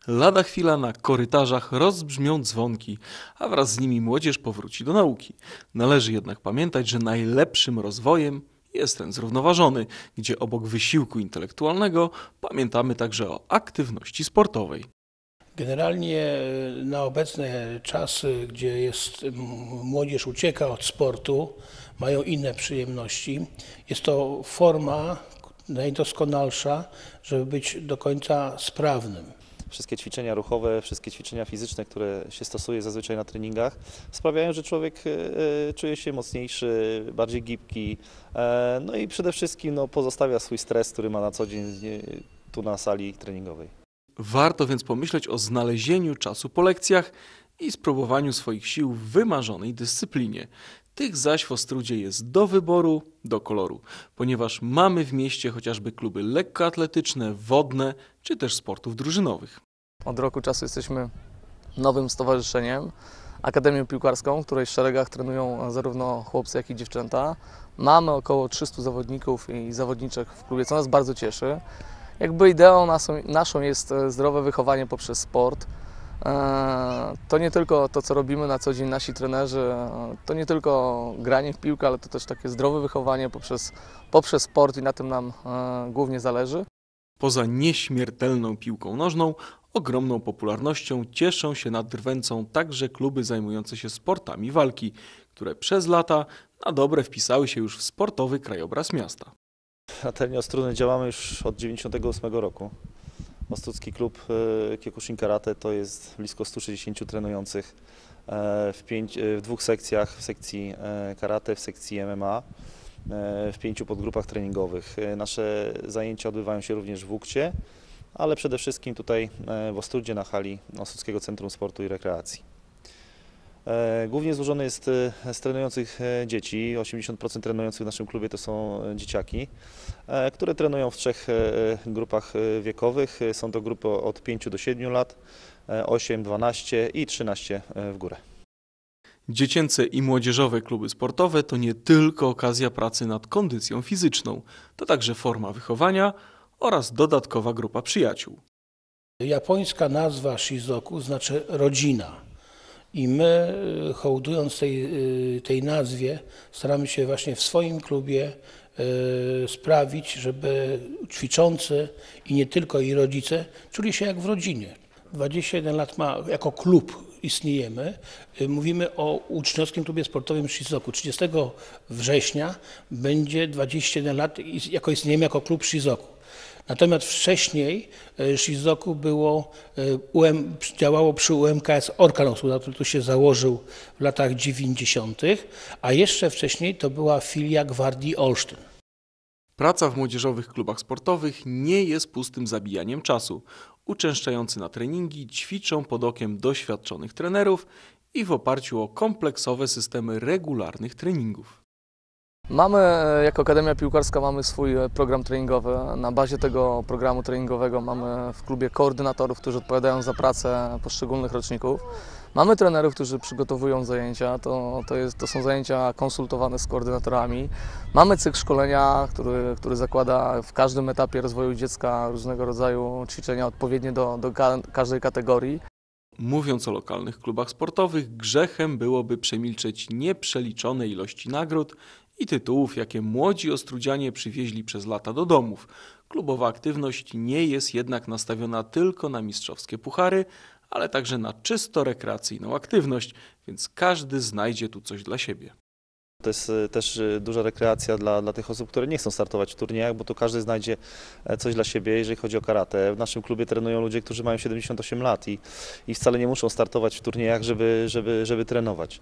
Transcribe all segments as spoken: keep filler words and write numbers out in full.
Lada chwila na korytarzach rozbrzmią dzwonki, a wraz z nimi młodzież powróci do nauki. Należy jednak pamiętać, że najlepszym rozwojem jest ten zrównoważony, gdzie obok wysiłku intelektualnego pamiętamy także o aktywności sportowej. Generalnie na obecne czasy, gdzie jest młodzież ucieka od sportu, mają inne przyjemności. Jest to forma najdoskonalsza, żeby być do końca sprawnym. Wszystkie ćwiczenia ruchowe, wszystkie ćwiczenia fizyczne, które się stosuje zazwyczaj na treningach, sprawiają, że człowiek czuje się mocniejszy, bardziej gibki, no i przede wszystkim no, pozostawia swój stres, który ma na co dzień tu na sali treningowej. Warto więc pomyśleć o znalezieniu czasu po lekcjach i spróbowaniu swoich sił w wymarzonej dyscyplinie. Tych zaś w Ostródzie jest do wyboru, do koloru, ponieważ mamy w mieście chociażby kluby lekkoatletyczne, wodne czy też sportów drużynowych. Od roku czasu jesteśmy nowym stowarzyszeniem, Akademią Piłkarską, w której w szeregach trenują zarówno chłopcy, jak i dziewczęta. Mamy około trzystu zawodników i zawodniczek w klubie, co nas bardzo cieszy. Jakby ideą naszą, naszą jest zdrowe wychowanie poprzez sport. To nie tylko to, co robimy na co dzień nasi trenerzy, to nie tylko granie w piłkę, ale to też takie zdrowe wychowanie poprzez, poprzez sport i na tym nam głównie zależy. Poza nieśmiertelną piłką nożną, ogromną popularnością cieszą się nad Drwęcą także kluby zajmujące się sportami walki, które przez lata na dobre wpisały się już w sportowy krajobraz miasta. Na terenie Ostródy działamy już od tysiąc dziewięćset dziewięćdziesiątego ósmego roku. Ostródzki klub Kyokushin Karate to jest blisko stu sześćdziesięciu trenujących w, pięć, w dwóch sekcjach, w sekcji karate, w sekcji M M A, w pięciu podgrupach treningowych. Nasze zajęcia odbywają się również w Wukcie, ale przede wszystkim tutaj w Ostródzie na hali Ostródzkiego Centrum Sportu i Rekreacji. Głównie złożony jest z trenujących dzieci, osiemdziesiąt procent trenujących w naszym klubie to są dzieciaki, które trenują w trzech grupach wiekowych. Są to grupy od pięciu do siedmiu lat, osiem, dwanaście i trzynaście w górę. Dziecięce i młodzieżowe kluby sportowe to nie tylko okazja pracy nad kondycją fizyczną, to także forma wychowania oraz dodatkowa grupa przyjaciół. Japońska nazwa Shizoku znaczy rodzina. I my, hołdując tej, tej nazwie, staramy się właśnie w swoim klubie sprawić, żeby ćwiczący i nie tylko i rodzice czuli się jak w rodzinie. dwadzieścia jeden lat ma, jako klub istniejemy. Mówimy o uczniowskim klubie sportowym Shizoku. trzydziestego września będzie dwadzieścia jeden lat, jako istniejemy jako klub Shizoku. Natomiast wcześniej Shizoku było, działało przy U M K S Orkan, który tu się założył w latach dziewięćdziesiątych, a jeszcze wcześniej to była filia Gwardii Olsztyn. Praca w młodzieżowych klubach sportowych nie jest pustym zabijaniem czasu. Uczęszczający na treningi ćwiczą pod okiem doświadczonych trenerów i w oparciu o kompleksowe systemy regularnych treningów. Mamy, jako Akademia Piłkarska, mamy swój program treningowy. Na bazie tego programu treningowego mamy w klubie koordynatorów, którzy odpowiadają za pracę poszczególnych roczników. Mamy trenerów, którzy przygotowują zajęcia, to, to, jest, to są zajęcia konsultowane z koordynatorami. Mamy cykl szkolenia, który, który zakłada w każdym etapie rozwoju dziecka różnego rodzaju ćwiczenia odpowiednie do, do każdej kategorii. Mówiąc o lokalnych klubach sportowych, grzechem byłoby przemilczeć nieprzeliczone ilości nagród i tytułów, jakie młodzi ostródzianie przywieźli przez lata do domów. Klubowa aktywność nie jest jednak nastawiona tylko na mistrzowskie puchary, ale także na czysto rekreacyjną aktywność, więc każdy znajdzie tu coś dla siebie. To jest też duża rekreacja dla, dla tych osób, które nie chcą startować w turniejach, bo tu każdy znajdzie coś dla siebie, jeżeli chodzi o karate. W naszym klubie trenują ludzie, którzy mają siedemdziesiąt osiem lat i, i wcale nie muszą startować w turniejach, żeby, żeby, żeby trenować.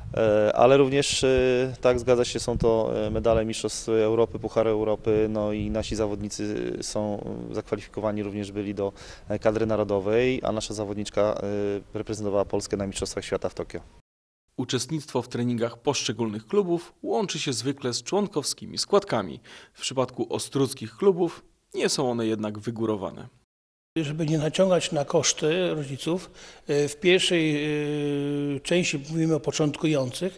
Ale również, tak, zgadza się, są to medale Mistrzostw Europy, Puchary Europy, no i nasi zawodnicy są zakwalifikowani również byli do kadry narodowej, a nasza zawodniczka reprezentowała Polskę na Mistrzostwach Świata w Tokio. Uczestnictwo w treningach poszczególnych klubów łączy się zwykle z członkowskimi składkami. W przypadku ostródzkich klubów nie są one jednak wygórowane. Żeby nie naciągać na koszty rodziców, w pierwszej części mówimy o początkujących,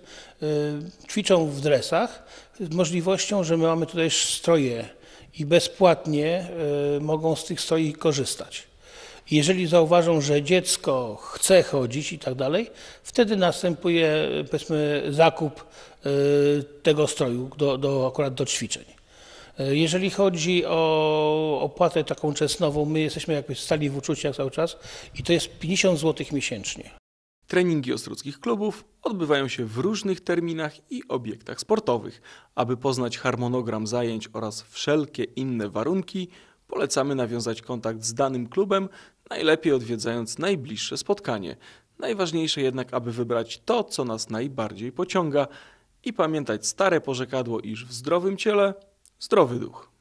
ćwiczą w dresach z możliwością, że my mamy tutaj stroje i bezpłatnie mogą z tych stroi korzystać. Jeżeli zauważą, że dziecko chce chodzić i tak dalej, wtedy następuje, powiedzmy, zakup y, tego stroju do, do, akurat do ćwiczeń. Y, Jeżeli chodzi o opłatę taką czesnową, my jesteśmy jakby stali w uczuciach cały czas i to jest pięćdziesiąt złotych miesięcznie. Treningi ostruckich klubów odbywają się w różnych terminach i obiektach sportowych. Aby poznać harmonogram zajęć oraz wszelkie inne warunki, polecamy nawiązać kontakt z danym klubem, najlepiej odwiedzając najbliższe spotkanie. Najważniejsze jednak, aby wybrać to, co nas najbardziej pociąga i pamiętać stare porzekadło, iż w zdrowym ciele zdrowy duch.